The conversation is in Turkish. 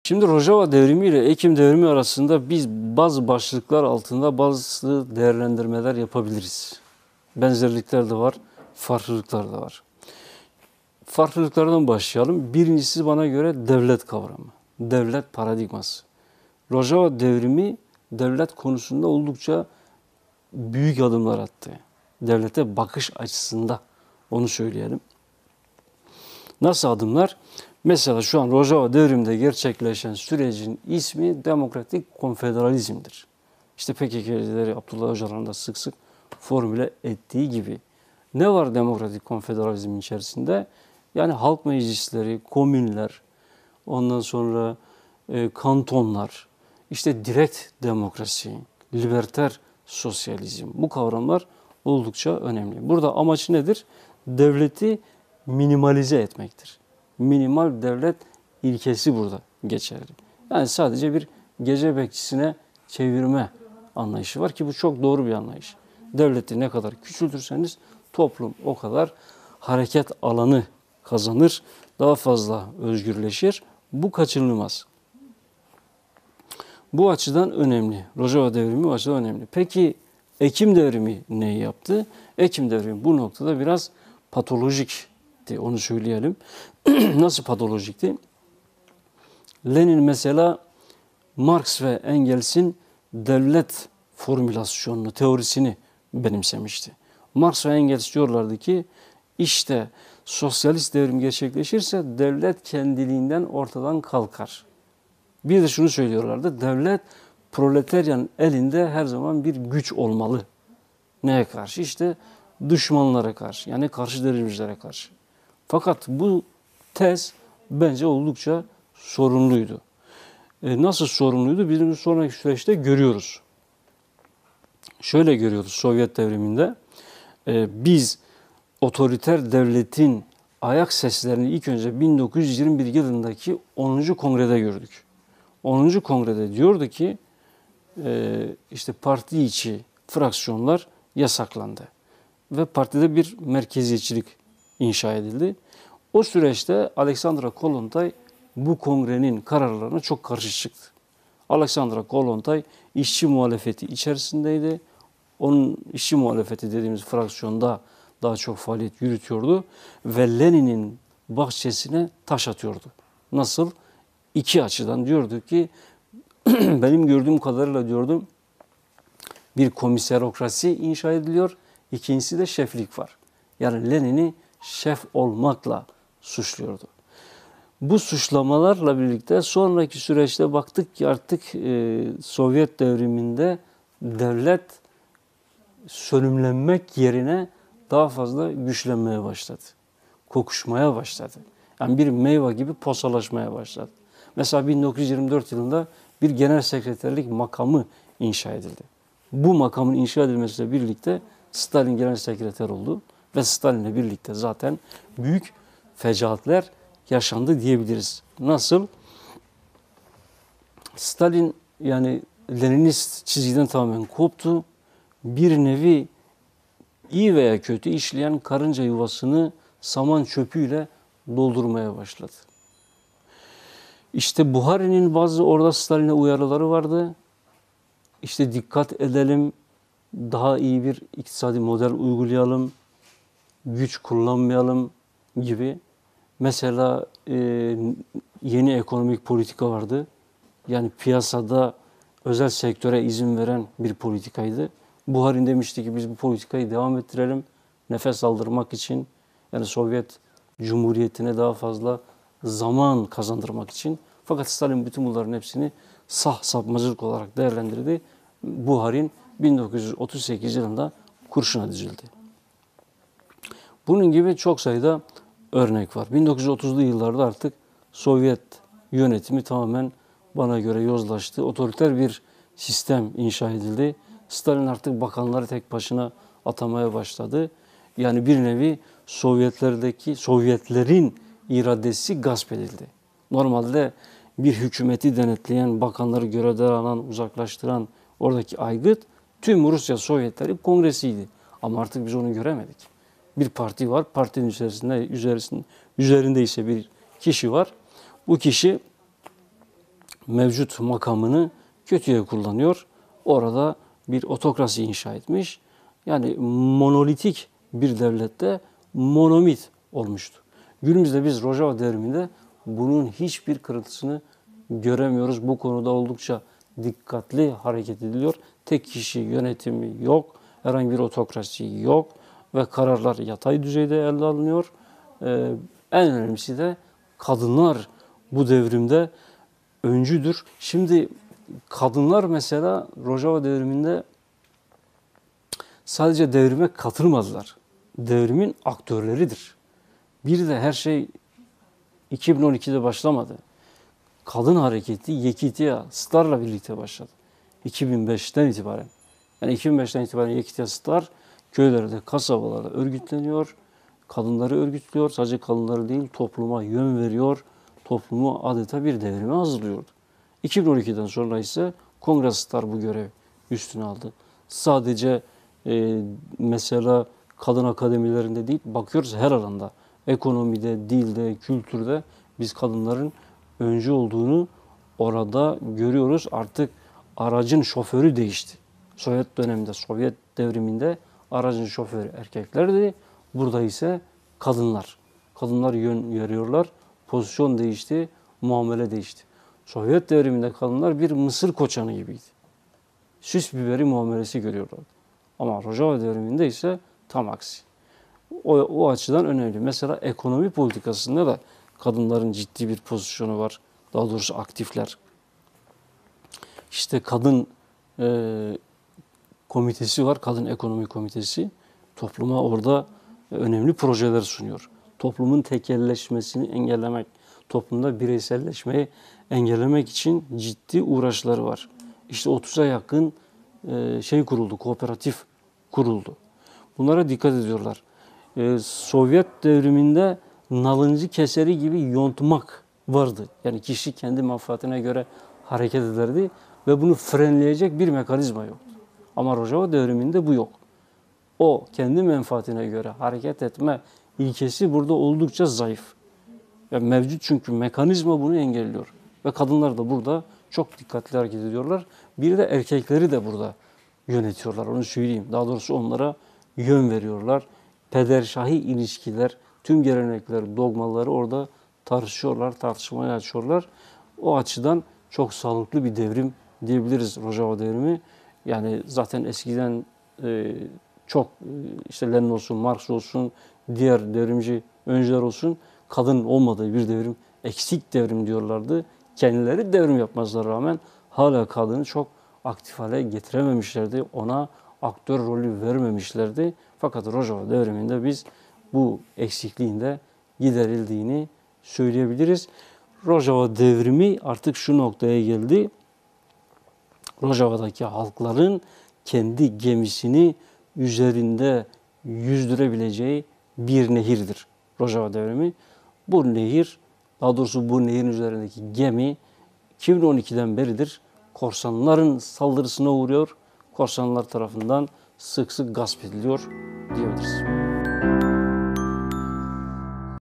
Şimdi Rojava devrimi ile Ekim devrimi arasında biz bazı başlıklar altında bazı değerlendirmeler yapabiliriz. Benzerlikler de var, farklılıklar da var. Farklılıklardan başlayalım. Birincisi bana göre devlet kavramı, devlet paradigması. Rojava devrimi devlet konusunda oldukça büyük adımlar attı. Devlete bakış açısında onu söyleyelim. Nasıl adımlar? Mesela şu an Rojava devriminde gerçekleşen sürecin ismi demokratik konfederalizmdir. İşte PKK'lileri Abdullah Öcalan'ın da sık sık formüle ettiği gibi. Ne var demokratik konfederalizmin içerisinde? Yani halk meclisleri, komünler, ondan sonra kantonlar, işte direkt demokrasi, liberter sosyalizm, bu kavramlar oldukça önemli. Burada amaç nedir? Devleti minimalize etmektir. Minimal devlet ilkesi burada geçerli. Yani sadece bir gece bekçisine çevirme anlayışı var ki bu çok doğru bir anlayış. Devleti ne kadar küçültürseniz toplum o kadar hareket alanı kazanır, daha fazla özgürleşir. Bu kaçınılmaz. Bu açıdan önemli. Rojava devrimi bu açıdan önemli. Peki Ekim devrimi neyi yaptı? Ekim devrimi bu noktada biraz patolojikti, onu söyleyelim. Nasıl patolojikti? Lenin mesela Marx ve Engels'in devlet formülasyonunu, teorisini benimsemişti. Marx ve Engels diyorlardı ki işte sosyalist devrim gerçekleşirse devlet kendiliğinden ortadan kalkar. Bir de şunu söylüyorlardı, devlet proletaryanın elinde her zaman bir güç olmalı. Neye karşı? İşte düşmanlara karşı, yani karşı devrimcilere karşı. Fakat bu tez bence oldukça sorunluydu. Nasıl sorunluydu? Bizim sonraki süreçte görüyoruz. Şöyle görüyoruz Sovyet devriminde. Biz otoriter devletin ayak seslerini ilk önce 1921 yılındaki 10. Kongrede gördük. 10. Kongrede diyordu ki işte parti içi fraksiyonlar yasaklandı. Ve partide bir merkeziyetçilik inşa edildi. O süreçte Alexandra Kollontaj bu kongrenin kararlarına çok karşı çıktı. Alexandra Kollontaj işçi muhalefeti içerisindeydi. Onun işçi muhalefeti dediğimiz fraksiyonda daha çok faaliyet yürütüyordu ve Lenin'in bahçesine taş atıyordu. Nasıl? İki açıdan diyordu ki benim gördüğüm kadarıyla diyordu bir komiserokrasi inşa ediliyor. İkincisi de şeflik var. Yani Lenin'i şef olmakla suçluyordu. Bu suçlamalarla birlikte sonraki süreçte baktık ki artık Sovyet devriminde devlet sönümlenmek yerine daha fazla güçlenmeye başladı. Kokuşmaya başladı. Yani bir meyve gibi posalaşmaya başladı. Mesela 1924 yılında bir genel sekreterlik makamı inşa edildi. Bu makamın inşa edilmesiyle birlikte Stalin genel sekreter oldu ve Stalin'le birlikte zaten büyük fecaatler yaşandı diyebiliriz. Nasıl? Stalin yani Leninist çizgiden tamamen koptu. Bir nevi iyi veya kötü işleyen karınca yuvasını saman çöpüyle doldurmaya başladı. İşte Buhari'nin bazı orada Stalin'e uyarıları vardı. İşte dikkat edelim, daha iyi bir iktisadi model uygulayalım, güç kullanmayalım gibi. Mesela yeni ekonomik politika vardı. Yani piyasada özel sektöre izin veren bir politikaydı. Buhari demişti ki biz bu politikayı devam ettirelim. Nefes aldırmak için, yani Sovyet Cumhuriyeti'ne daha fazla zaman kazandırmak için. Fakat Stalin bütün bunların hepsini sapmacılık olarak değerlendirdi. Buhari'nin 1938 yılında kurşuna dizildi. Bunun gibi çok sayıda örnek var. 1930'lu yıllarda artık Sovyet yönetimi tamamen bana göre yozlaştı. Otoriter bir sistem inşa edildi. Stalin artık bakanları tek başına atamaya başladı. Yani bir nevi Sovyetlerin iradesi gasp edildi. Normalde bir hükümeti denetleyen, bakanları görevden alan, uzaklaştıran oradaki aygıt tüm Rusya Sovyetleri Kongresi'ydi. Ama artık biz onu göremedik. Bir parti var, partinin üzerinde ise bir kişi var. Bu kişi mevcut makamını kötüye kullanıyor. Orada bir otokrasi inşa etmiş. Yani monolitik bir devlette monomit olmuştu. Günümüzde biz Rojava devriminde bunun hiçbir kırıntısını göremiyoruz. Bu konuda oldukça dikkatli hareket ediliyor. Tek kişi yönetimi yok, herhangi bir otokrasi yok ve kararlar yatay düzeyde ele alınıyor. En önemlisi de kadınlar bu devrimde öncüdür. Şimdi kadınlar mesela Rojava devriminde sadece devrime katılmadılar. Devrimin aktörleridir. Bir de her şey 2012'de başlamadı. Kadın hareketi Yekitiya Star'la birlikte başladı. 2005'ten itibaren. Yani 2005'ten itibaren Yekitiya Star köylerde, kasabalarda örgütleniyor. Kadınları örgütlüyor. Sadece kadınları değil, topluma yön veriyor. Toplumu adeta bir devrime hazırlıyordu. 2012'den sonra ise Kongre Star bu görev üstüne aldı. Sadece mesela kadın akademilerinde değil, bakıyoruz her alanda. Ekonomide, dilde, kültürde biz kadınların öncü olduğunu orada görüyoruz. Artık aracın şoförü değişti. Sovyet döneminde, Sovyet devriminde aracın şoförü erkeklerdi. Burada ise kadınlar. Kadınlar yön veriyorlar. Pozisyon değişti, muamele değişti. Sovyet devriminde kadınlar bir Mısır koçanı gibiydi. Süs biberi muamelesi görüyorlardı. Ama Rojava devriminde ise tam aksi. O açıdan önemli. Mesela ekonomi politikasında da kadınların ciddi bir pozisyonu var. Daha doğrusu aktifler. İşte kadın komitesi var. Kadın Ekonomi Komitesi. Topluma orada önemli projeler sunuyor. Toplumun tekelleşmesini engellemek, toplumda bireyselleşmeyi engellemek için ciddi uğraşları var. İşte 30'a yakın kuruldu, kooperatif kuruldu. Bunlara dikkat ediyorlar. Sovyet devriminde nalıncı keseri gibi yontmak vardı. Yani kişi kendi menfaatine göre hareket ederdi ve bunu frenleyecek bir mekanizma yoktu. Ama Rojava devriminde bu yok. O kendi menfaatine göre hareket etme ilkesi burada oldukça zayıf. Yani mevcut çünkü mekanizma bunu engelliyor. Ve kadınlar da burada çok dikkatli hareket ediyorlar. Bir de erkekleri de burada yönetiyorlar, onu söyleyeyim. Daha doğrusu onlara yön veriyorlar. Peder-şahi ilişkiler, tüm gelenekler, dogmaları orada tartışmaya açıyorlar. O açıdan çok sağlıklı bir devrim diyebiliriz Rojava devrimi. Yani zaten eskiden çok işte Lenin olsun, Marx olsun, diğer devrimci öncüler olsun kadın olmadığı bir devrim, eksik devrim diyorlardı. Kendileri devrim yapmazlar rağmen hala kadını çok aktif hale getirememişlerdi. Ona aktör rolü vermemişlerdi. Fakat Rojava devriminde biz bu eksikliğin de giderildiğini söyleyebiliriz. Rojava devrimi artık şu noktaya geldi. Rojava'daki halkların kendi gemisini üzerinde yüzdürebileceği bir nehirdir Rojava devrimi. Bu nehir, daha doğrusu bu nehirin üzerindeki gemi 2012'den beridir korsanların saldırısına uğruyor. Korsanlar tarafından sık sık gasp ediliyor diyebiliriz.